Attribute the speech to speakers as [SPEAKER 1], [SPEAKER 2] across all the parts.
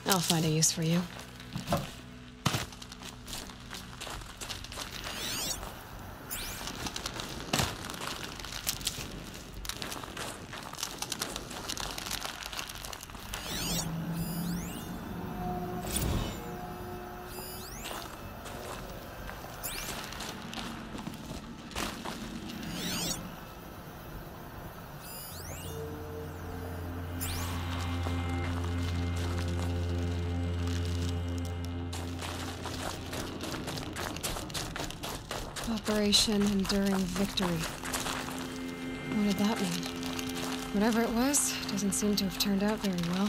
[SPEAKER 1] I'll find a use for you. Operation Enduring Victory. What did that mean? Whatever it was, doesn't seem to have turned out very well.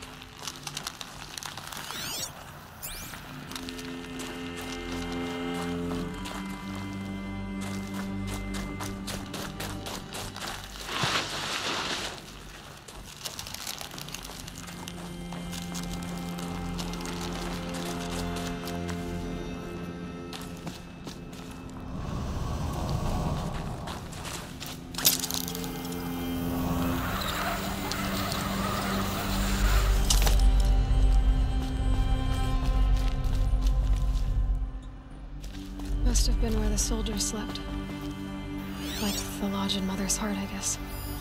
[SPEAKER 1] Must have been where the soldiers slept. Like the lodge in Mother's Heart, I guess.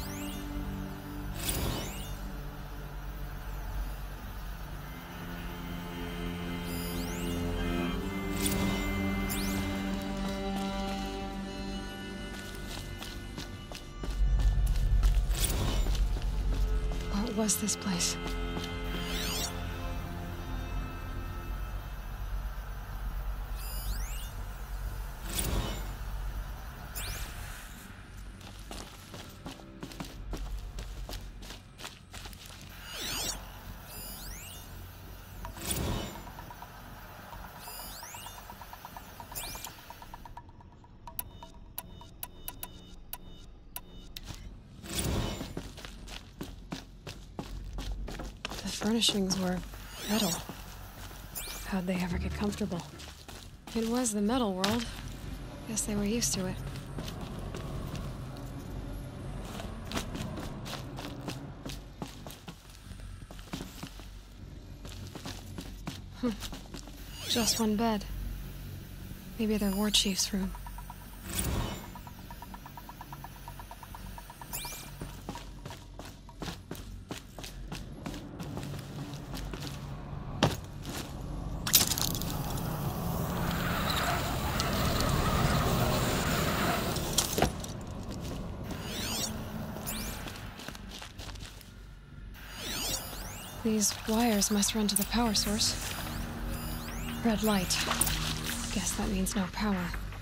[SPEAKER 1] What was this place? The furnishings were metal. How'd they ever get comfortable? It was the metal world. Guess they were used to it. Just one bed. Maybe their war chief's room. These wires must run to the power source. Red light. Guess that means no power.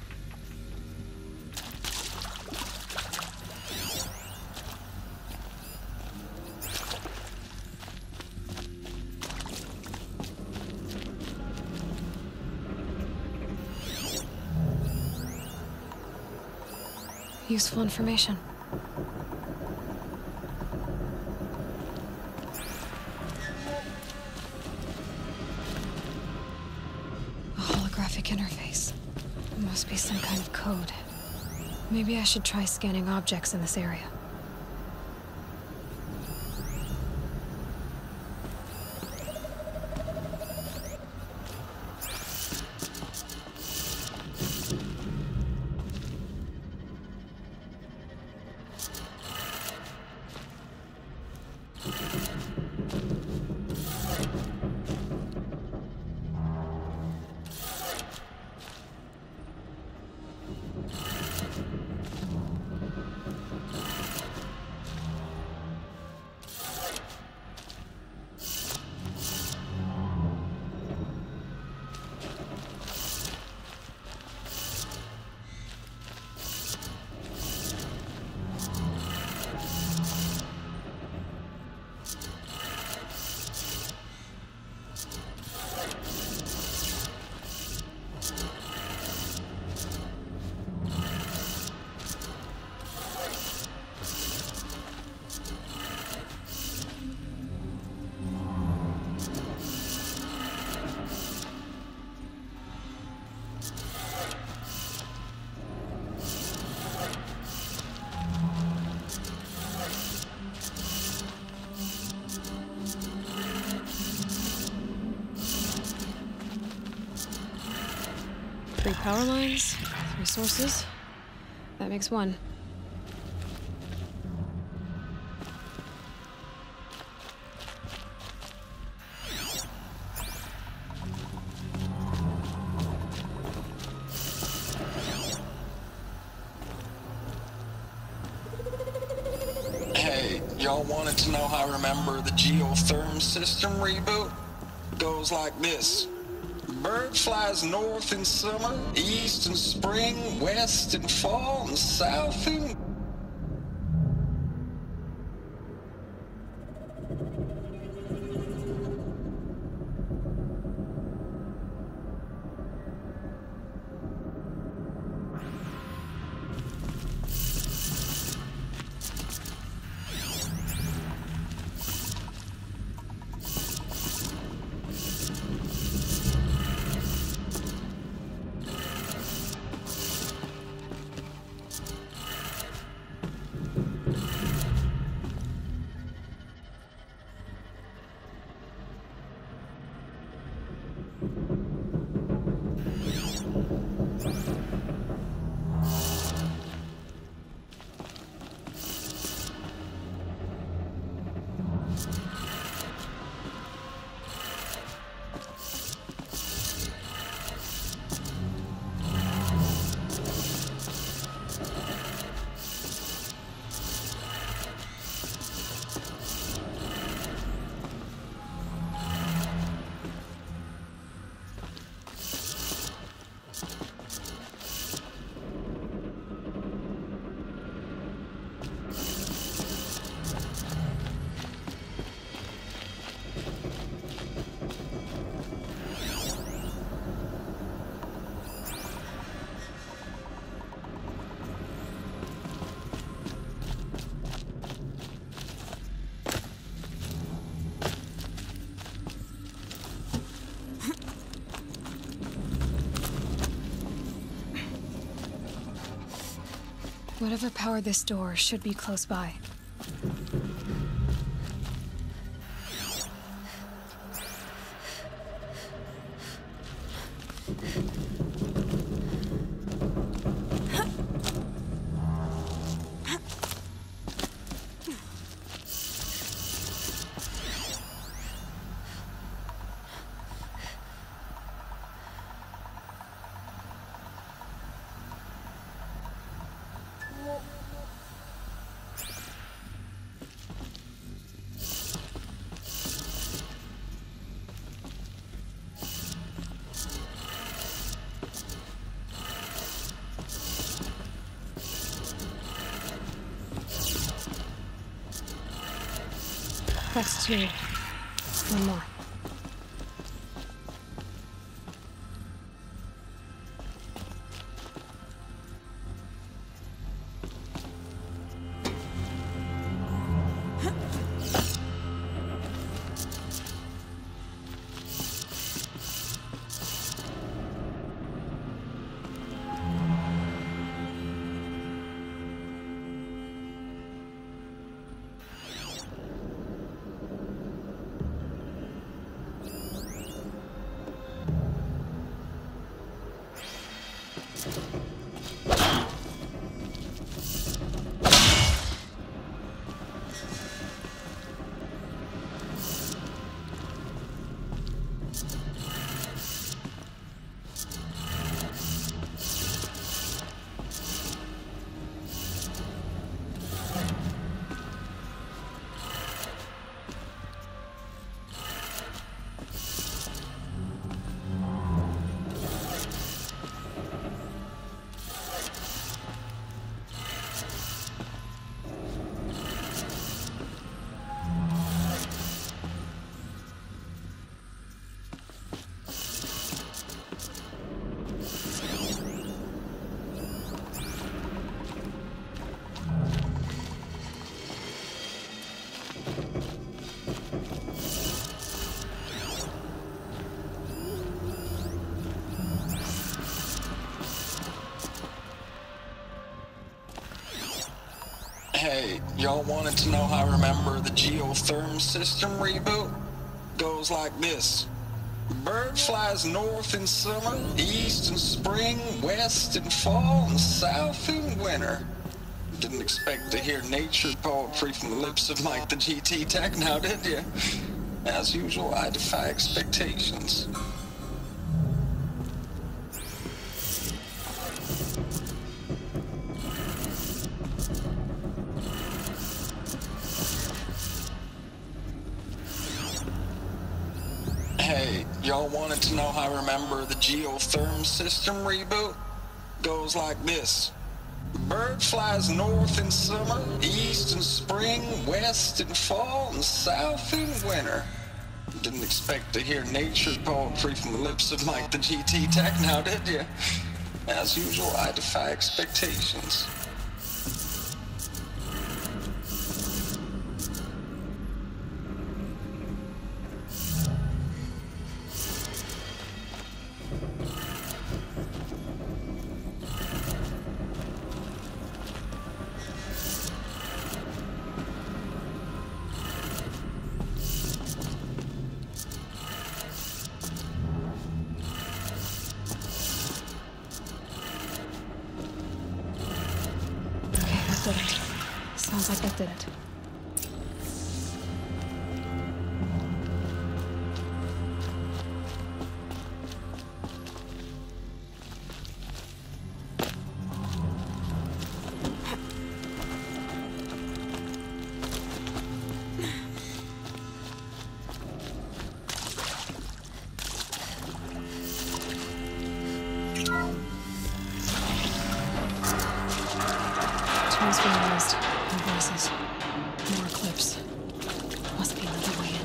[SPEAKER 1] Useful information. Interface. It must be some kind of code. Maybe I should try scanning objects in this area. 3 power lines, 3 sources. That makes 1.
[SPEAKER 2] Hey, y'all wanted to know how I remember the geotherm system reboot? Goes like this. Bird flies north in summer, east in spring, west in fall, and south in...
[SPEAKER 1] Whatever powered this door should be close by. That's 2. 1 more.
[SPEAKER 2] Hey, y'all wanted to know how I remember the geotherm system reboot? Goes like this. Bird flies north in summer, east in spring, west in fall, and south in winter. Didn't expect to hear nature poetry from the lips of Mike the GT Tech now, did you? As usual, I defy expectations. Hey, y'all wanted to know how I remember the geotherm system reboot? Goes like this. Bird flies north in summer, east in spring, west in fall, and south in winter. Didn't expect to hear nature poetry from the lips of Mike the GT Tech now, did you? As usual, I defy expectations.
[SPEAKER 1] Did it. Sounds like that did it. Transfer noise and voices. More clips. Must be another way in.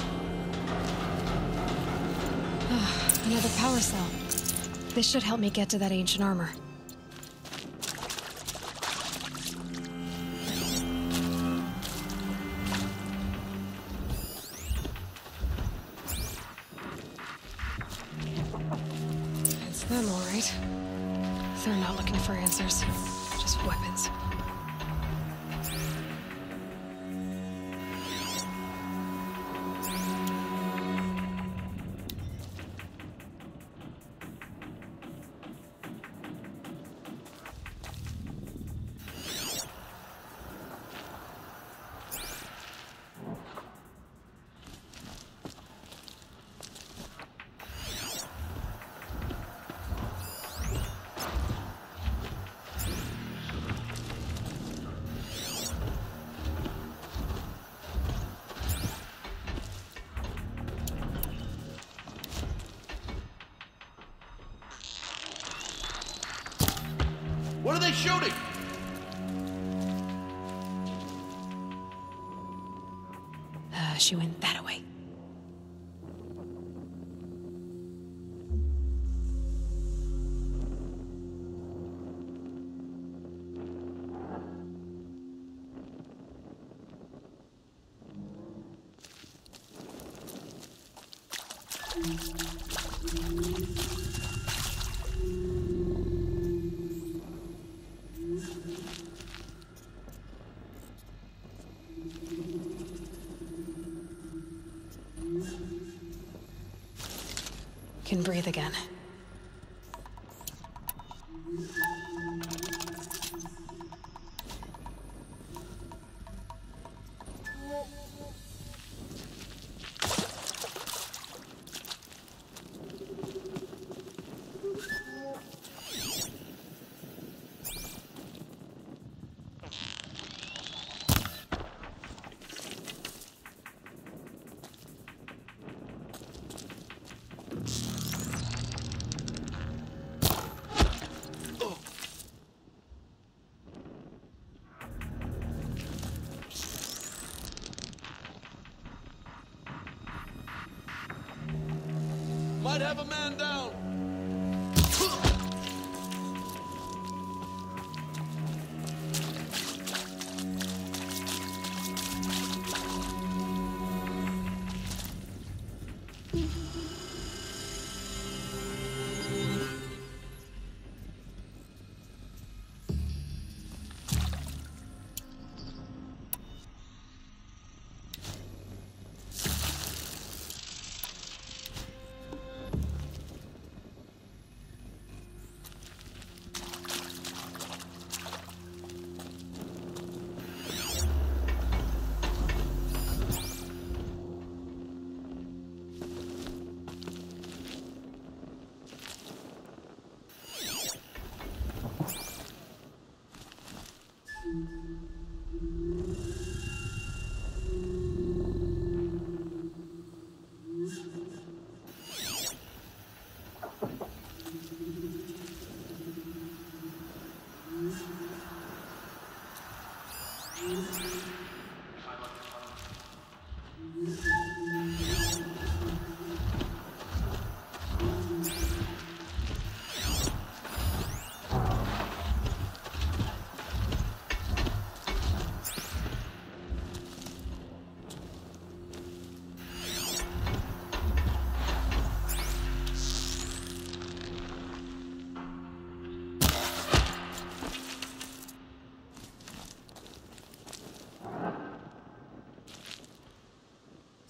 [SPEAKER 1] Another power cell. This should help me get to that ancient armor. It's them, all right. They're not looking for answers. Just weapons.
[SPEAKER 3] What are they shooting?
[SPEAKER 1] She went that away. Can breathe again.
[SPEAKER 3] Might have a man down.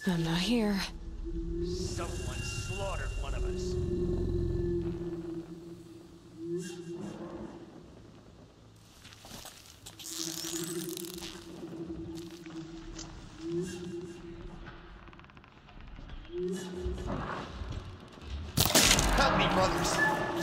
[SPEAKER 1] I'm not here.
[SPEAKER 4] Someone slaughtered one of us.
[SPEAKER 5] Help me, brothers.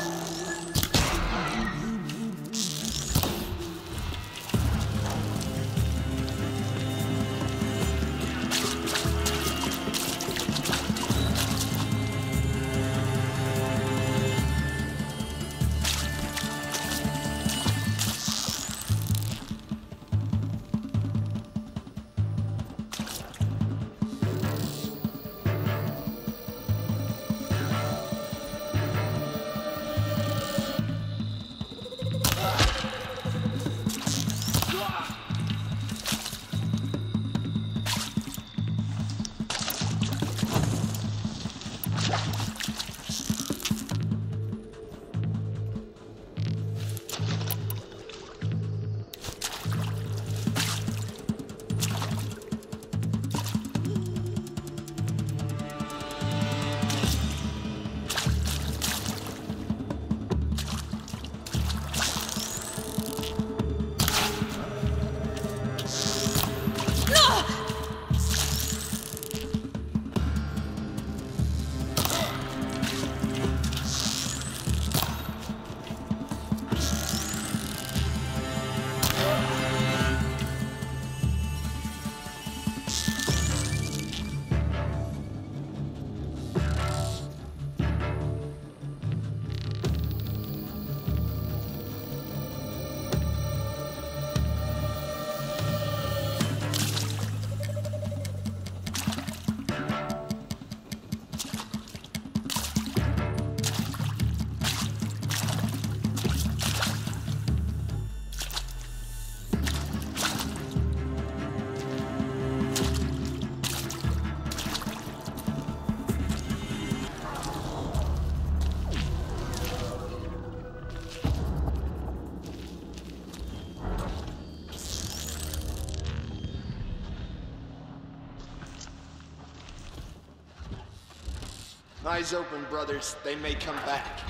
[SPEAKER 5] Eyes open, brothers. They may come back.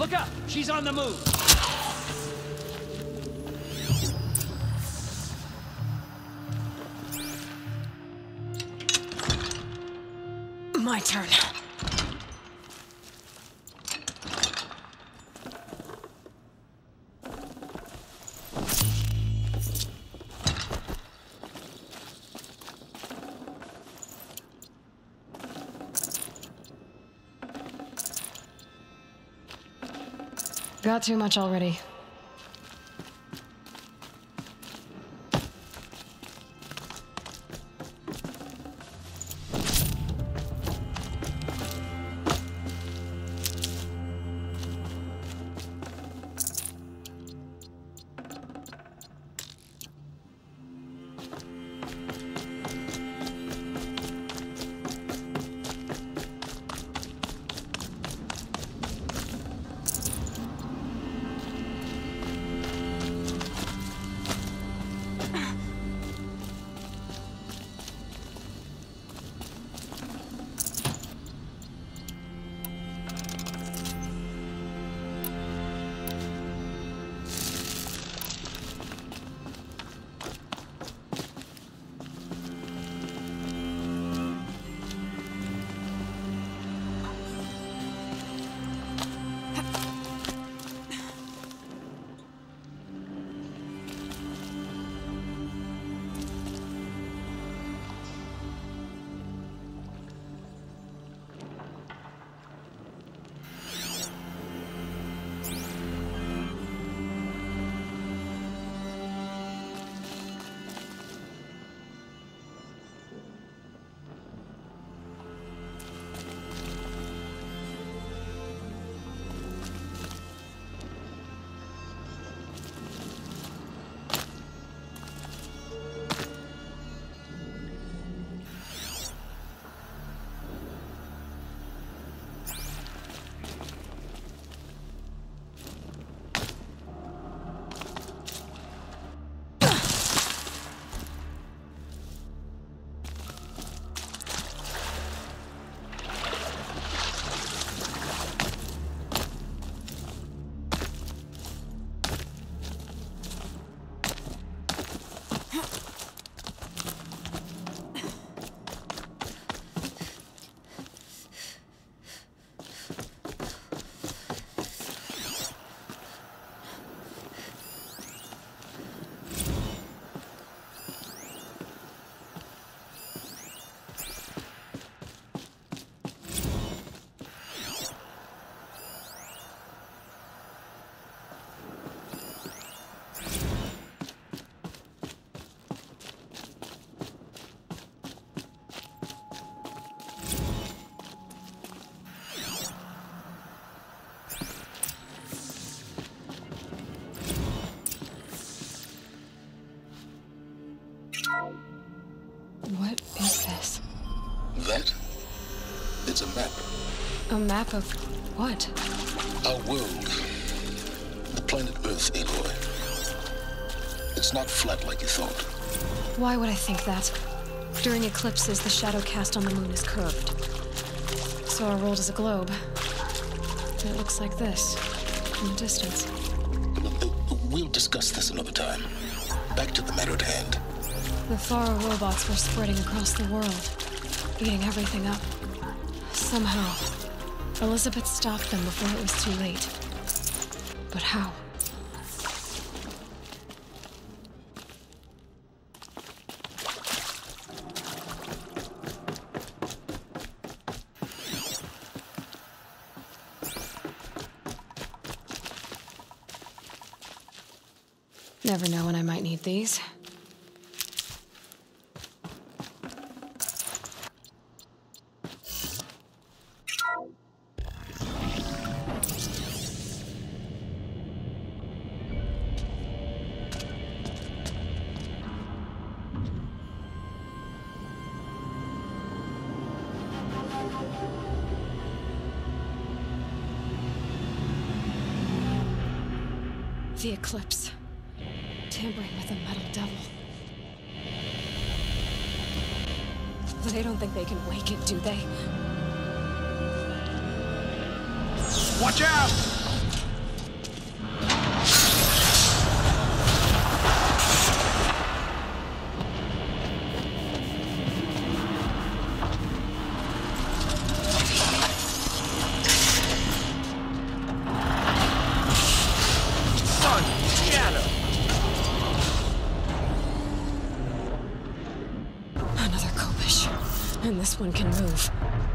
[SPEAKER 4] Look up! She's on the move!
[SPEAKER 1] My turn. Got too much already. What is this?
[SPEAKER 6] That? It's a map.
[SPEAKER 1] A map of what?
[SPEAKER 6] Our world. The planet Earth, Aloy. It's not flat like you thought.
[SPEAKER 1] Why would I think that? During eclipses, the shadow cast on the moon is curved. So our world is a globe. And it looks like this, from a distance.
[SPEAKER 6] We'll discuss this another time. Back to the matter at hand.
[SPEAKER 1] The Thara robots were spreading across the world, eating everything up. Somehow, Elizabeth stopped them before it was too late. But how? Never know when I might need these. The eclipse. Tampering with a metal devil. They don't think they can wake it, do they?
[SPEAKER 3] Watch out!
[SPEAKER 1] this one can move.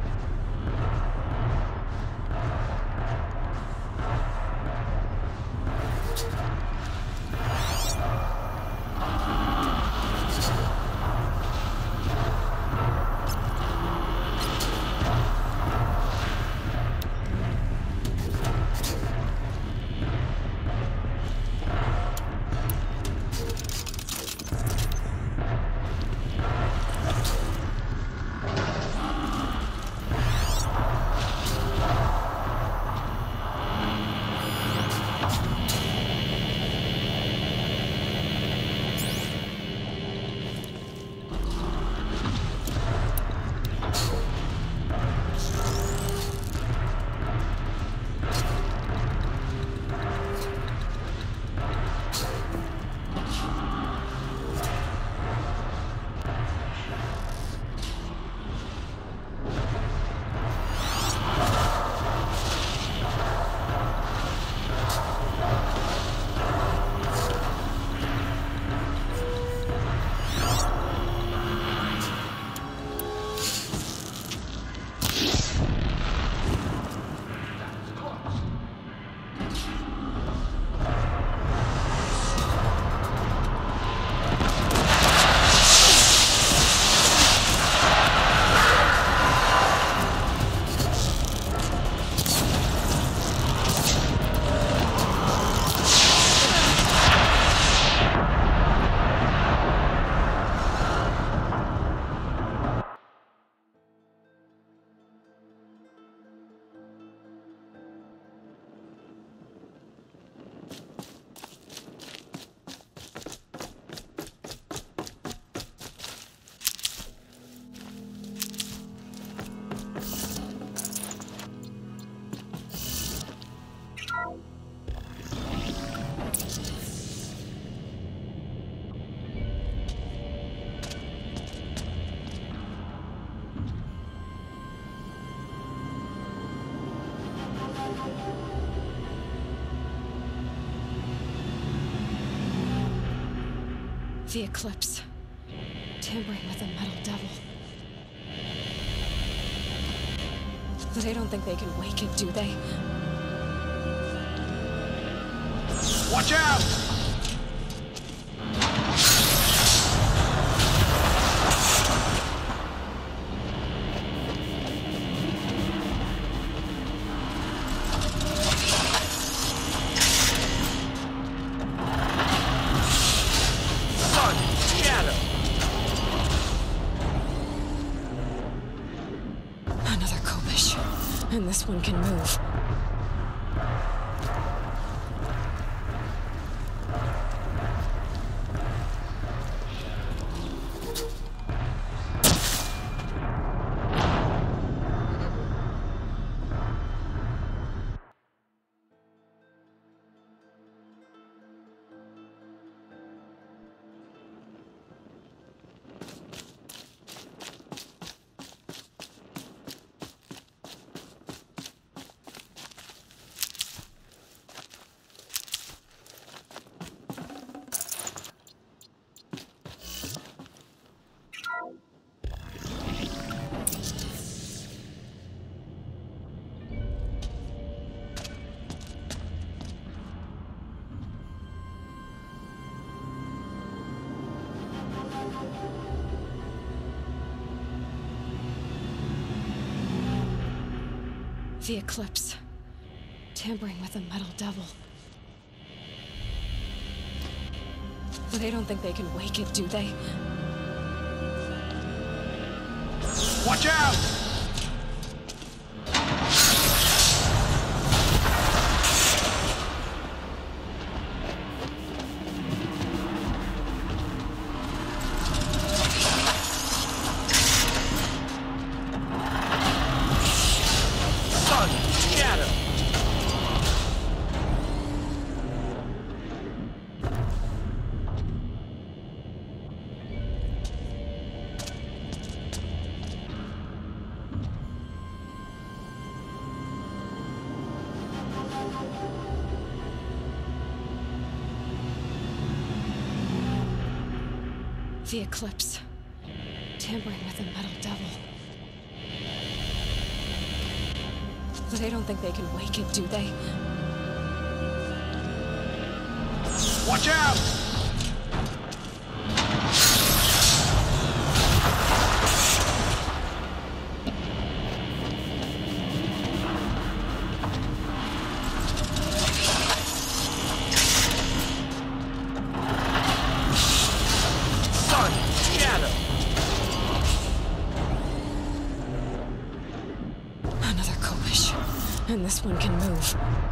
[SPEAKER 1] The Eclipse. Tampering with a metal devil. They don't think they can wake it, do they?
[SPEAKER 3] Watch out!
[SPEAKER 1] And this one can move. The Eclipse. Tampering with a metal devil. They don't think they can wake it, do they?
[SPEAKER 3] Watch out! The Eclipse. Tampering with a metal devil.
[SPEAKER 1] They don't think they can wake it, do they?
[SPEAKER 3] Watch out!
[SPEAKER 1] Another Kovish. And this one can move.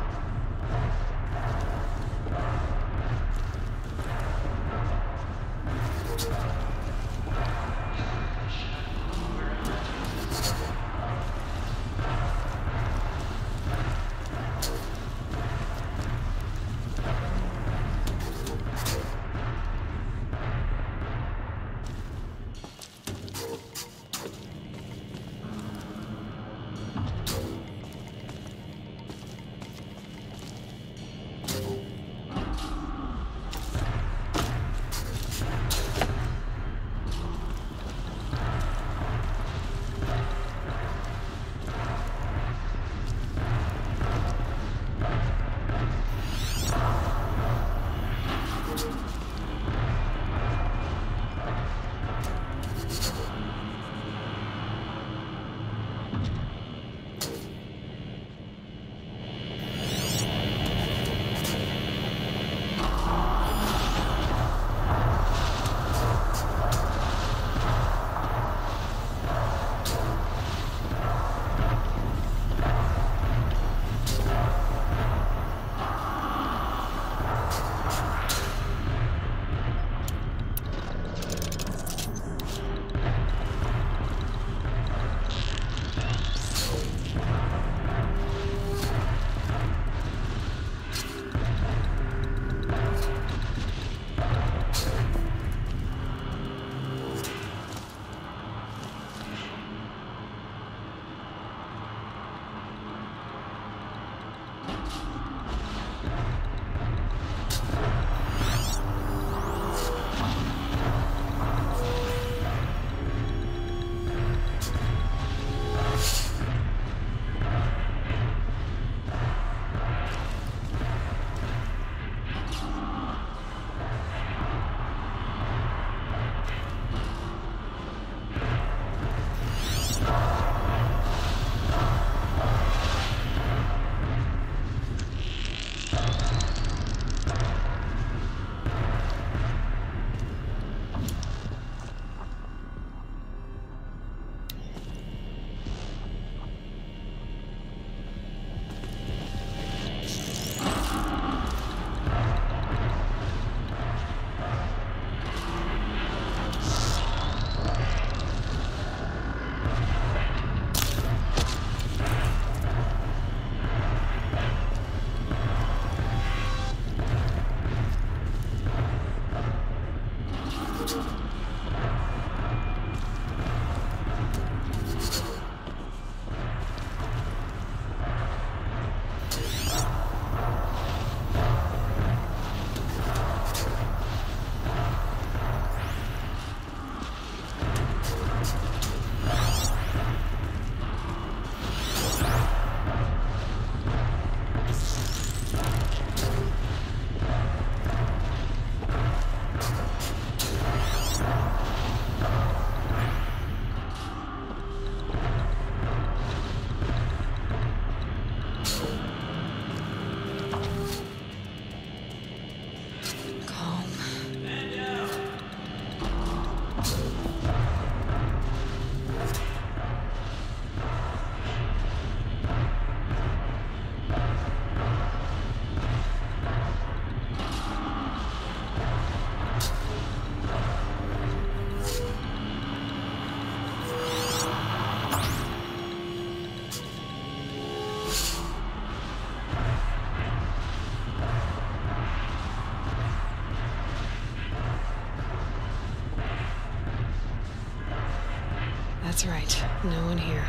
[SPEAKER 1] That's right. No one here.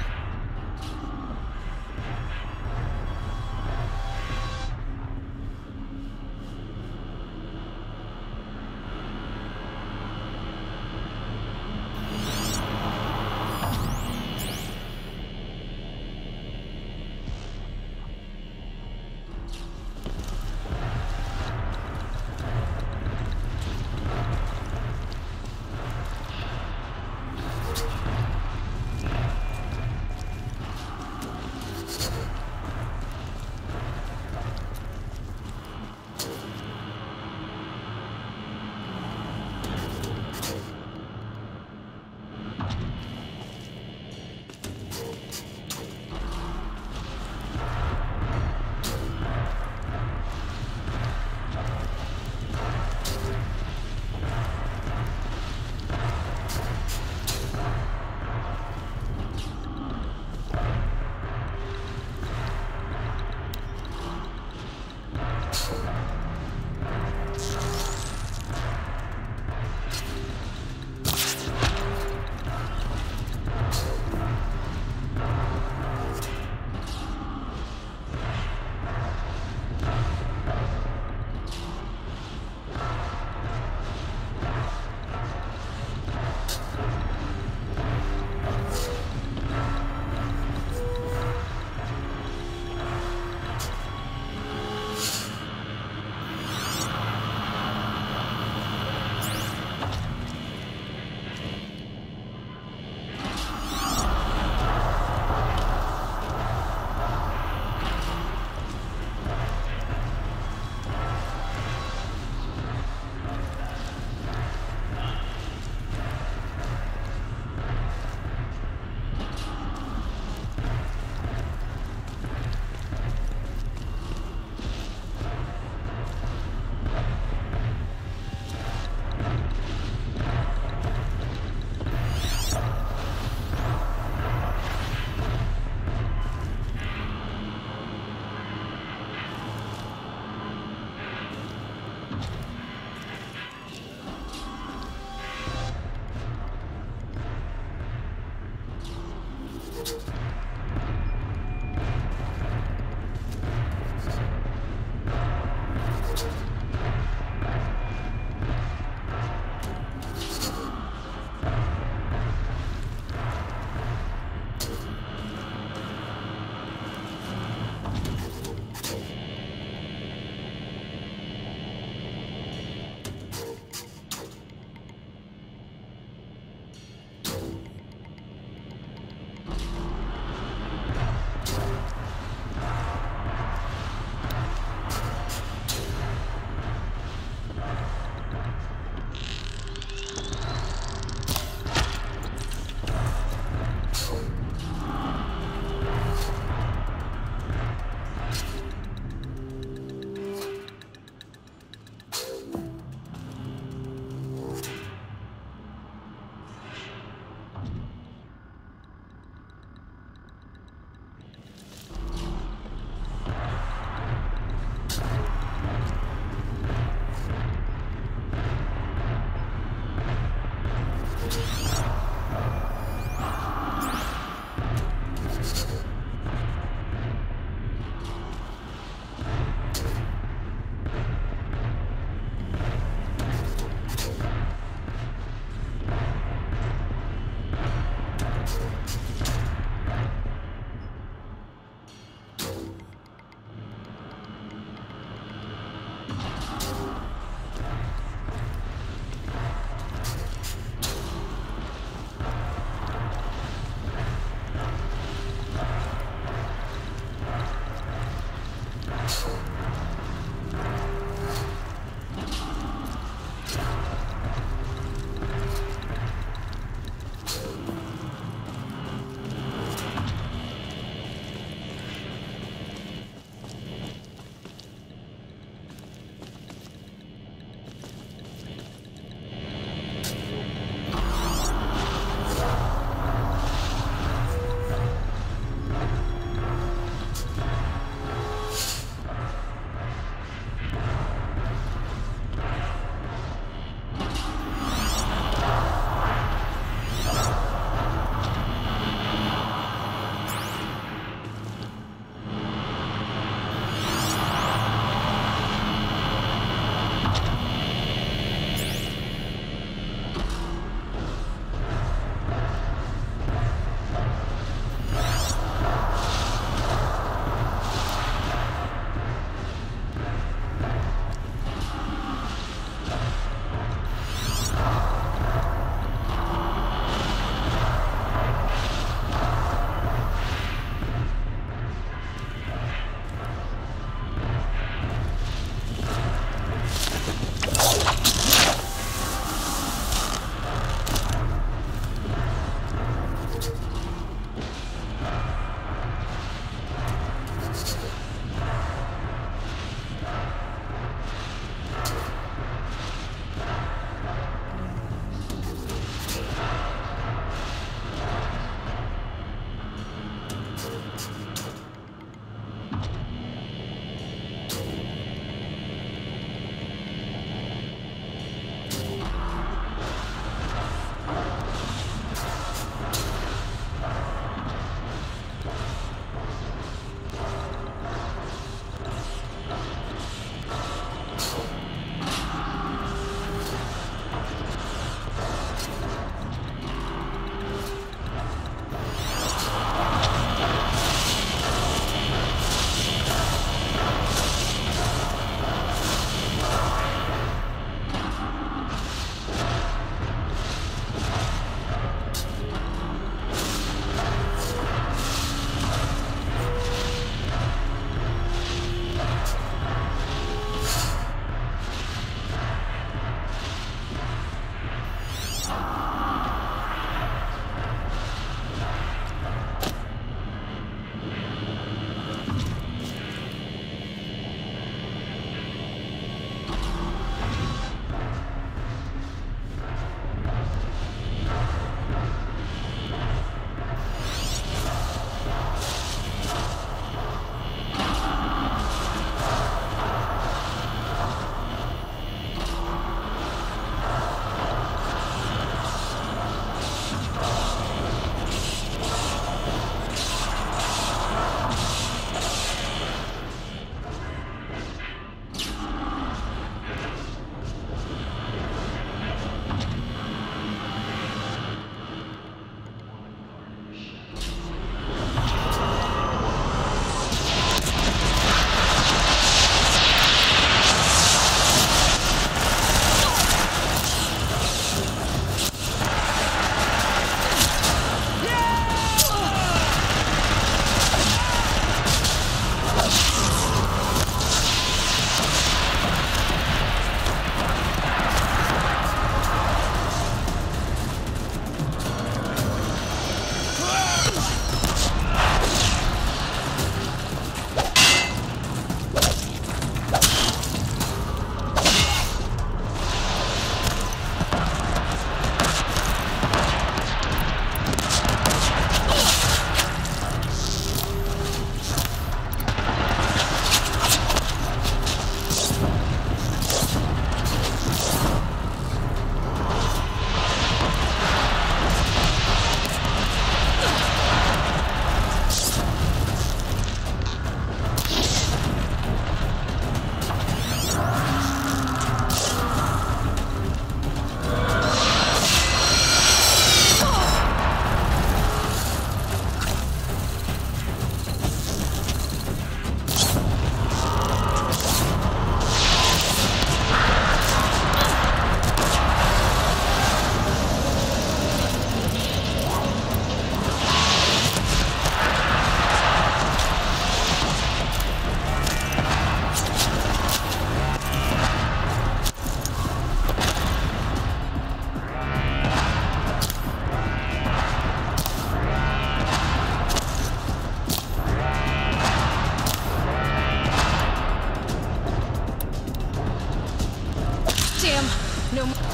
[SPEAKER 1] Sam, no more.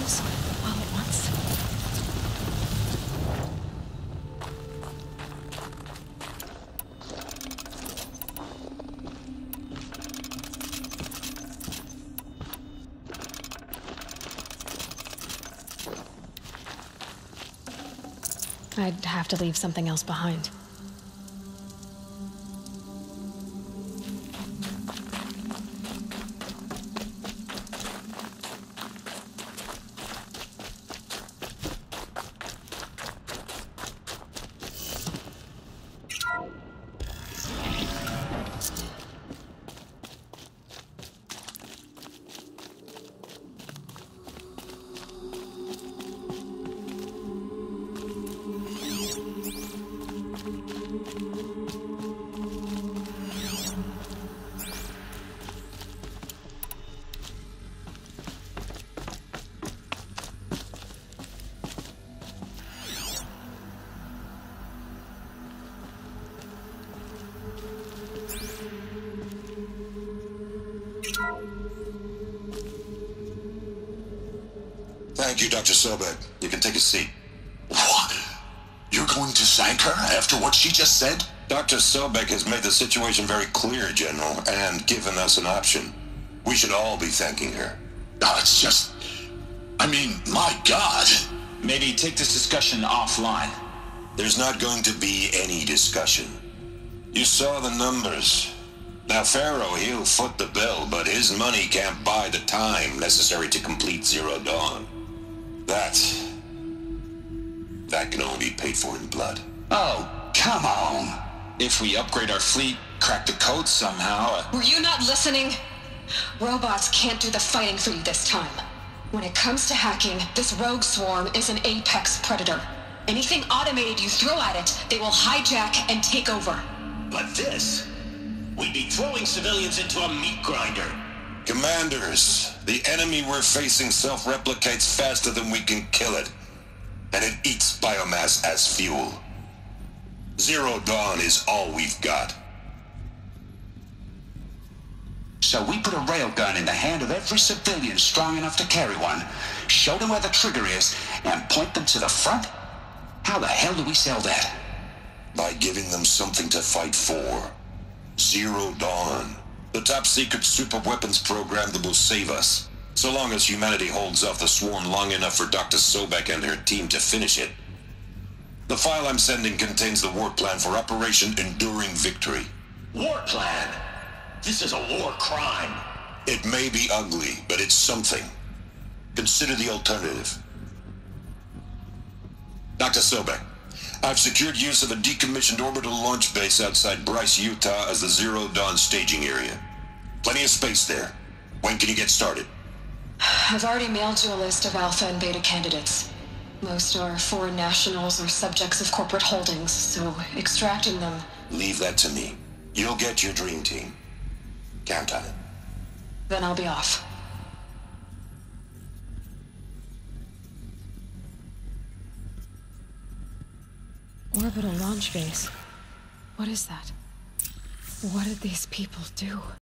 [SPEAKER 1] walls all at once. I'd have to leave something else behind.
[SPEAKER 6] Thank you, Dr. Sobek. You can take a seat.
[SPEAKER 7] What? You're going to thank her after what she just said?
[SPEAKER 6] Dr. Sobek has made the situation very clear, General, and given us an option. We should all be thanking her.
[SPEAKER 7] Oh, it's just... I mean, my God.
[SPEAKER 8] Maybe take this discussion offline.
[SPEAKER 6] There's not going to be any discussion. You saw the numbers. Now, Pharaoh, he'll foot the bill, but his money can't buy the time necessary to complete Zero Dawn. That can only be paid for in blood.
[SPEAKER 8] Oh, come on. If we upgrade our fleet, crack the code somehow...
[SPEAKER 9] Were you not listening? Robots can't do the fighting for you this time. When it comes to hacking, this rogue swarm is an apex predator. Anything automated you throw at it, they will hijack and take over.
[SPEAKER 4] But this... we'd be throwing civilians into a meat grinder.
[SPEAKER 6] Commanders, the enemy we're facing self-replicates faster than we can kill it. And it eats biomass as fuel. Zero Dawn is all we've got.
[SPEAKER 8] So we put a railgun in the hand of every civilian strong enough to carry one, show them where the trigger is, and point them to the front? How the hell do we sell that?
[SPEAKER 6] By giving them something to fight for. Zero Dawn. The top-secret super-weapons program that will save us. So long as humanity holds off the swarm long enough for Dr. Sobek and her team to finish it. The file I'm sending contains the war plan for Operation Enduring Victory.
[SPEAKER 4] War plan? This is a war crime.
[SPEAKER 6] It may be ugly, but it's something. Consider the alternative. Dr. Sobek, I've secured use of a decommissioned orbital launch base outside Bryce, Utah as the Zero Dawn staging area. Plenty of space there. When can you get started?
[SPEAKER 9] I've already mailed you a list of alpha and beta candidates. Most are foreign nationals or subjects of corporate holdings, so extracting them...
[SPEAKER 6] Leave that to me. You'll get your dream team. Count on it.
[SPEAKER 9] Then I'll be off.
[SPEAKER 1] Orbital launch base. What is that? What did these people do?